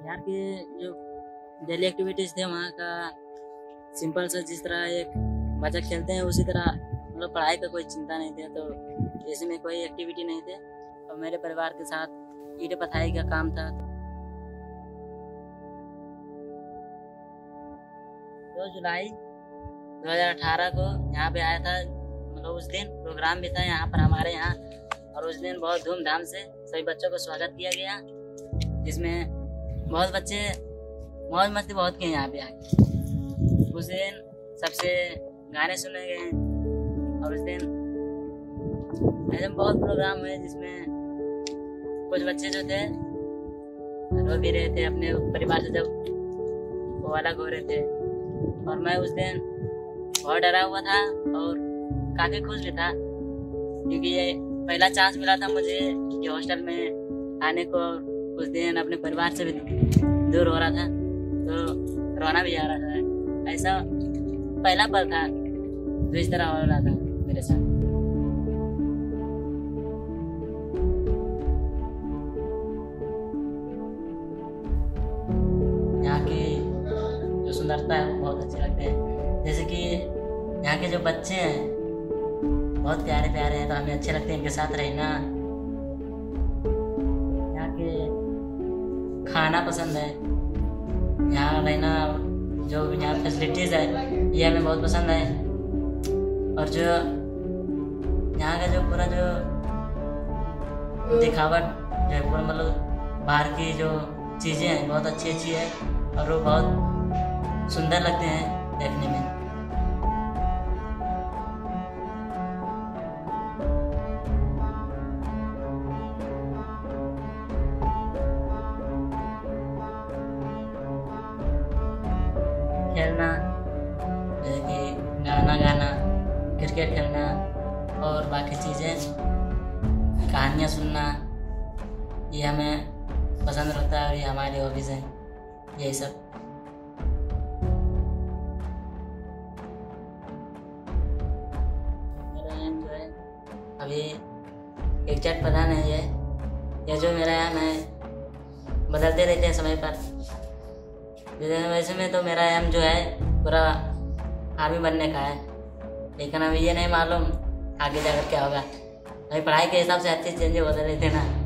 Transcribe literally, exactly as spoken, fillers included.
यहाँ के जो डेली एक्टिविटीज थे वहाँ का सिंपल सा, जिस तरह एक बच्चा खेलते हैं उसी तरह, मतलब पढ़ाई का कोई चिंता नहीं थी, तो इसमें कोई एक्टिविटी नहीं थे। और मेरे परिवार के साथ ईंट पथाई का काम था। दो जुलाई दो हज़ार अठारह को यहाँ पे आया था, मतलब उस दिन प्रोग्राम भी था यहाँ पर हमारे यहाँ, और उस दिन बहुत धूमधाम से सभी बच्चों को स्वागत किया गया, जिसमें बहुत बच्चे मौज मस्ती बहुत किए यहाँ पे आके। उस दिन सबसे गाने सुने गए, और उस दिन ऐसे बहुत प्रोग्राम हुए जिसमें कुछ बच्चे जो थे रो भी रहे थे अपने परिवार से जब वो अलग हो रहे थे, और मैं उस दिन बहुत डरा हुआ था और काफ़ी खुश भी था, क्योंकि ये पहला चांस मिला था मुझे ये हॉस्टल में आने को। उस दिन अपने परिवार से भी दूर हो रहा था, तो रोना भी आ रहा था। ऐसा पहला पल था जो इस तरह हो रहा था मेरे साथ। यहाँ की जो सुंदरता है वो बहुत अच्छे लगते हैं, जैसे कि यहाँ के जो बच्चे हैं बहुत प्यारे प्यारे हैं, तो हमें अच्छे लगते हैं इनके साथ रहना। यहाँ के खाना पसंद है, यहाँ रहना, जो यहाँ फैसिलिटीज़ है ये हमें बहुत पसंद है। और जो यहाँ का जो पूरा जो दिखावट जो है पूरा, मतलब बाहर की जो चीज़ें हैं बहुत अच्छी अच्छी है, और वो बहुत सुंदर लगते हैं देखने में। खेलना, जैसे कि गाना गाना, क्रिकेट खेलना और बाकी चीज़ें, कहानियाँ सुनना, ये हमें पसंद लगता है, और ये हमारी हॉबीज़ हैं यही सब। मेरा एम जो है अभी एक चट प्रधान है, ये ये जो मेरा एम है बदलते रहते हैं समय पर। वैसे में तो मेरा एम जो है पूरा आर्मी बनने का है, लेकिन अभी ये नहीं मालूम आगे जाकर क्या होगा। अभी पढ़ाई के हिसाब से अच्छे चेंज होते रहते ना।